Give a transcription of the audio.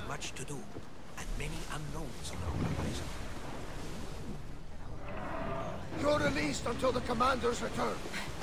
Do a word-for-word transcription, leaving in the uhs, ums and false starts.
much to do, and many unknowns on our horizon. You're released until the commander's return.